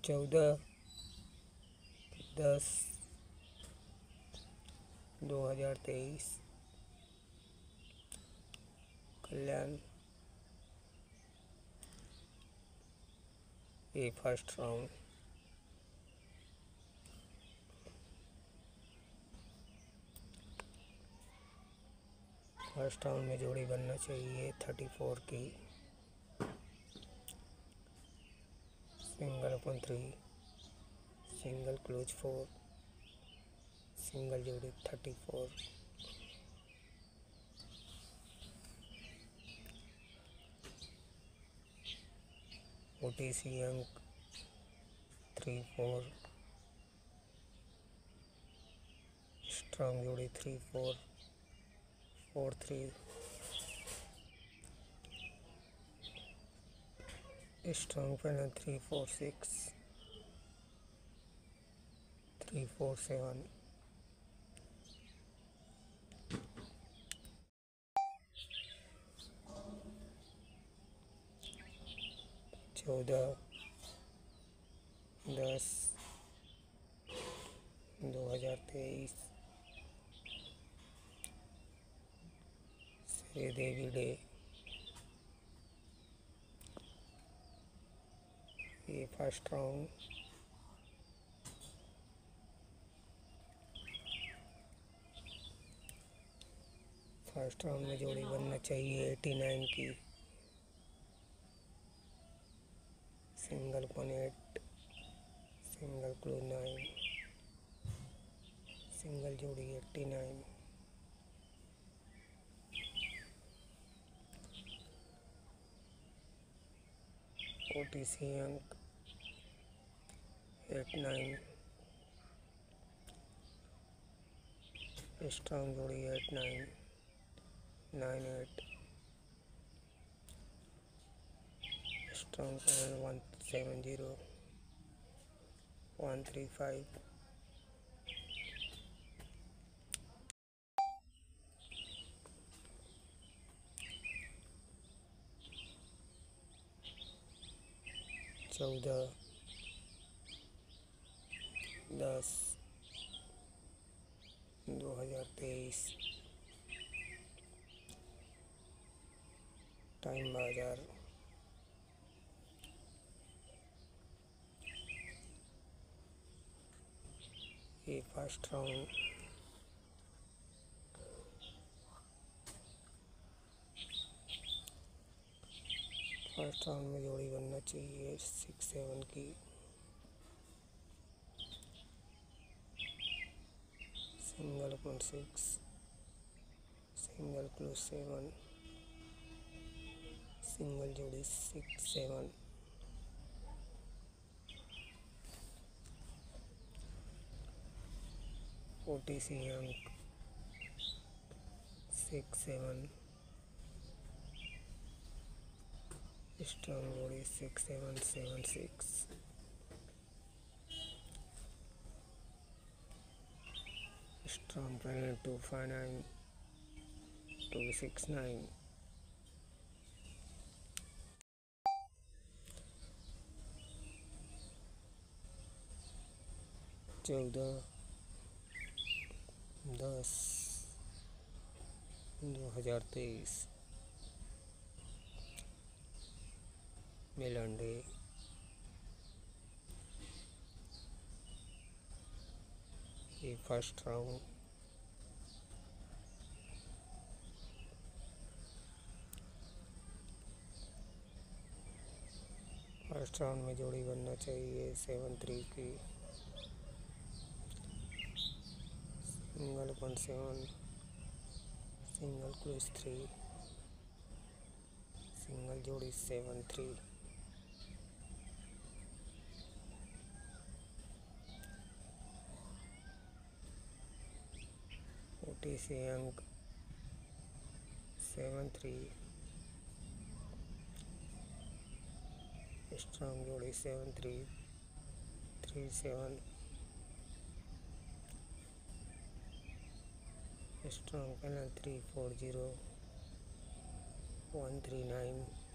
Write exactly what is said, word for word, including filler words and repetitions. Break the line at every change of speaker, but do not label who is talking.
चौदह दस दो हजार तेईस। कल्याण ये फर्स्ट राउंड। फर्स्ट राउंड में जोड़ी बनना चाहिए थर्टी फोर की। Single open three, single close four, single जोड़ी थर्टी फोर। ओटीसी अंक थ्री फोर, स्ट्रॉन्ग जोड़ी three four four three, strong panel three four six three four seven. चौदह दस दो हजार तेईस। श्री देवी डे ये फर्स्ट राउंड। फर्स्ट राउंड में जोड़ी बनना चाहिए एटी नाइन की। Single one eight, single close nine, single जोड़ी एट्टी नाइन। ओटीसी अंक एट नाइन, स्ट्रॉन्ग जोड़ी eight nine nine eight, strong panel one seven zero one three five. चौदह दस दो हजार तेईस। टाइम बाजार ये फर्स्ट राउंड। फर्स्ट राउंड में जोड़ी बनना चाहिए सिक्स सेवन की। Single open six, single close seven, single जोड़ी सिक्स सेवन। ओटीसी अंक सिक्स सेवन, स्ट्रॉन्ग जोड़ी six seven seven six. Strong panel two five nine two six nine. चौदह दस दो हजार तेईस। मिलन डे ये फर्स्ट राउंड। फर्स्ट राउंड में जोड़ी बनना चाहिए सेवन थ्री की। Single one seven, single close three, single जोड़ी सेवन थ्री। ओटीसी अंक सेवन थ्री, स्ट्रॉन्ग जोड़ी seven three three seven, strong panel three four zero one three nine.